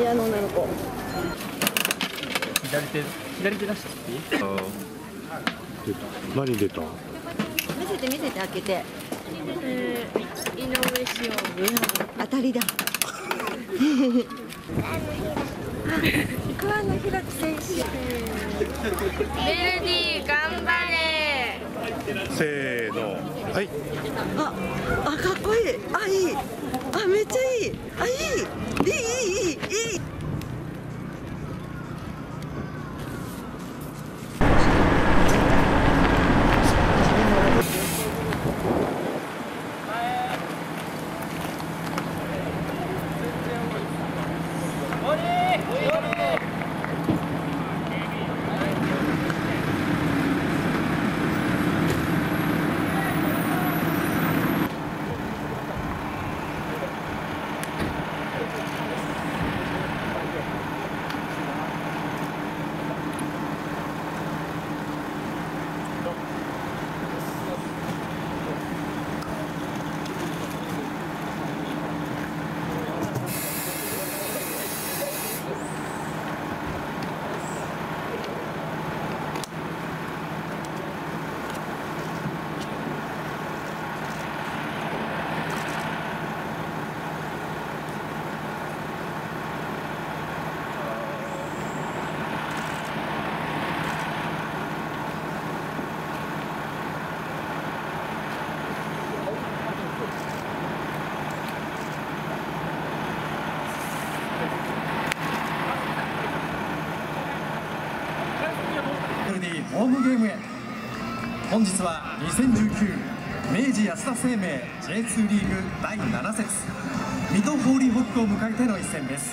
あの女の子。 左手出していい？ 何出た？ 見せて見せて開けて。 井上志音。 当たりだ。桑野開選手。 ベルディ頑張れ。 せーの、はい。 あ、かっこいい。あ、いい。あ、めっちゃいい。あ、いい。いい。 ホームゲームへ。本日は2019明治安田生命 J2 リーグ第7節水戸ホーリーホックを迎えての一戦です。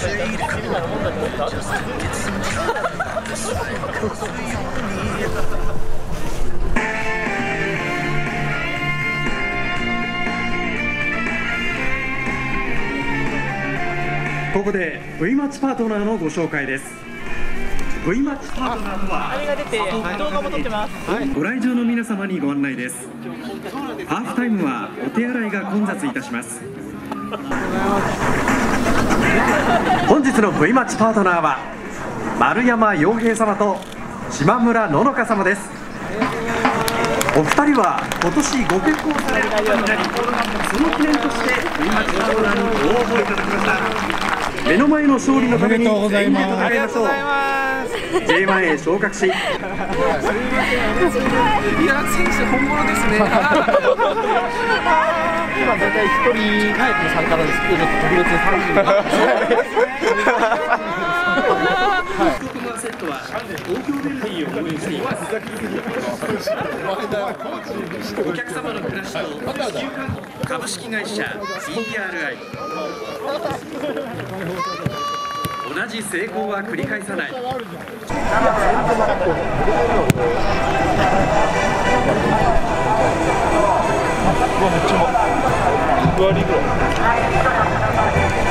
ここで V マッチパートナーのご紹介です。V マッチパートナーとは、 あれが出て動画も撮ってます。 ご来場の皆様にご案内です。ハーフタイムはお手洗いが混雑いたします。本日の V マッチパートナーは丸山洋平様と島村ののか様です。お二人は今年ご結婚されることになり、その記念として V マッチパートナーにご応募いただきました。目の前の勝利のために全力で戦いましょう。J1 へ昇格し、いや選手本物ですね。 今大体1人タイプの参加なんですけど、特別30 このセットは東京ベルディを応援しています。お客様の暮らしと地球環境株式会社 CRI。同じ成功は繰り返さない。 6割ぐらい。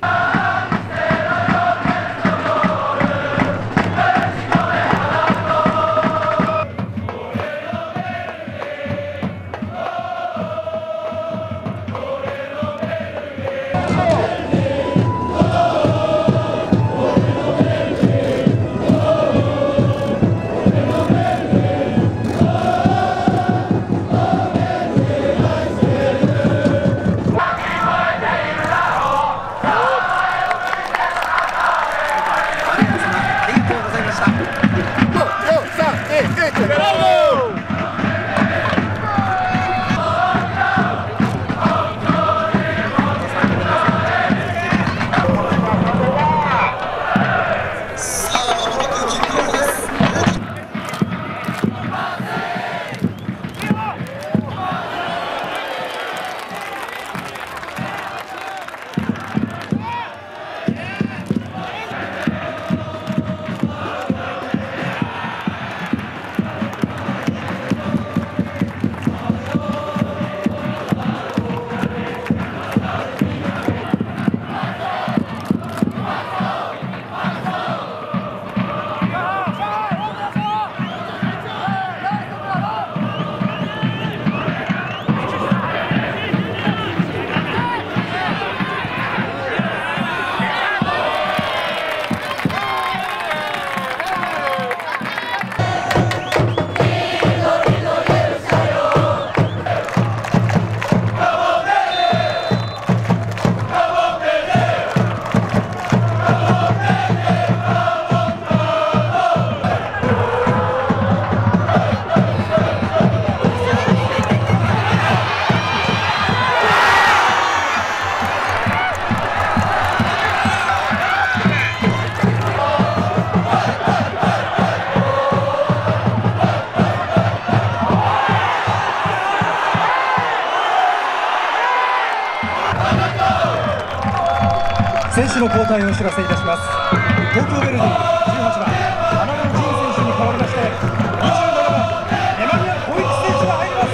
選手の交代をお知らせいたします。東京ヴェルディ18番花野仁選手に代わりまして27番ネマニア小池選手が入ります。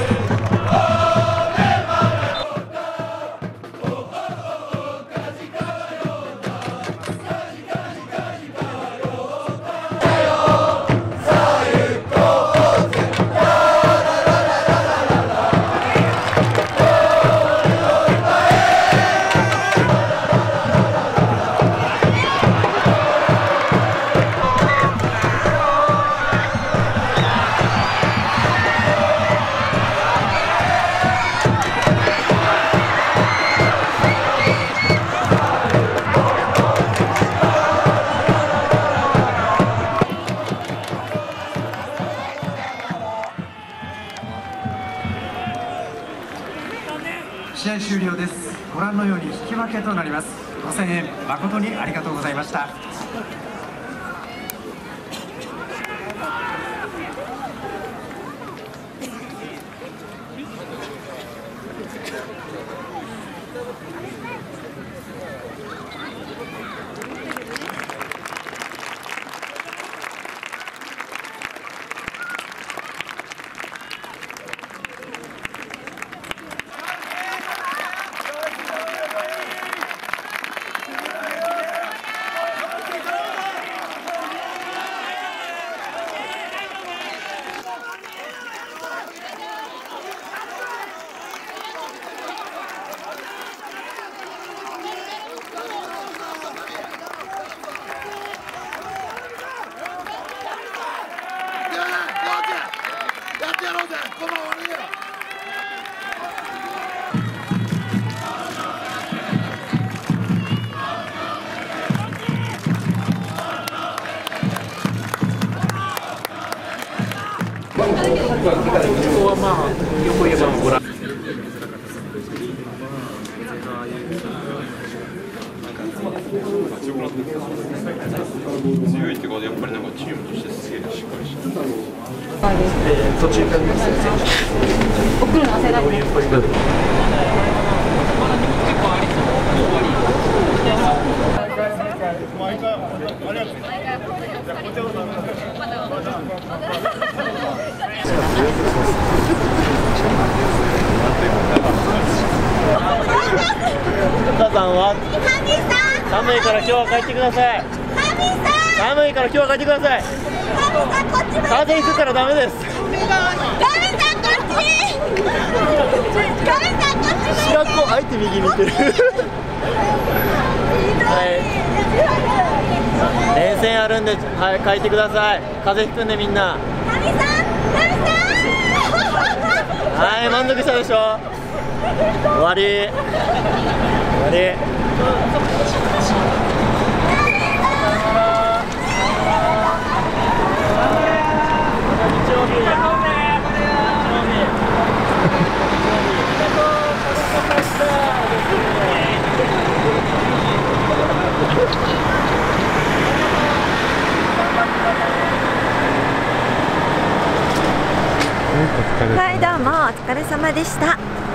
試合終了です。ご覧のように引き分けとなります。ご声援誠にありがとうございました。 ここはまあ横言えばご覧。 強いってことはやっぱりなんかチームとしてすげえしっかりしてる。 途中から送るの忘れられない。 母さんは寒いから今日は帰ってください。寒いから今日は帰ってください。風邪ひくからダメです。白子あえて右見てる。はい、連戦あるんで、はい、帰ってください。風邪ひくんでみんな。はい、満足したでしょ。終わり。終わり。 はい、どうもお疲れ様でした。